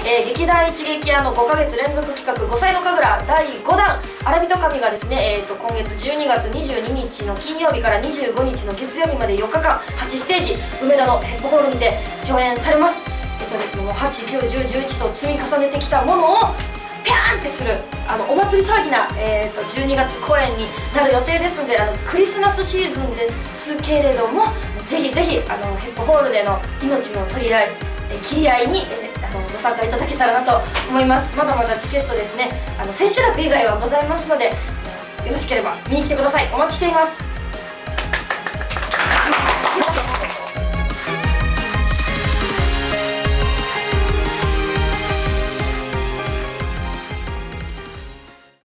劇団一撃屋の5ヶ月連続企画5歳の神楽第5弾荒人神がですね、今月12月22日の金曜日から25日の月曜日まで4日間8ステージ梅田のヘッポホールにて上演されます。ですね、もう8、9、10、11と積み重ねてきたものをピャーンってするお祭り騒ぎな、12月公演になる予定ですので、クリスマスシーズンですけれども、ぜひぜひヘッポホールでの命の取り合い、切り合いに、ご参加いただけたらなと思います。まだまだチケットですね、千秋楽以外はございますので、よろしければ見に来てください。お待ちしています。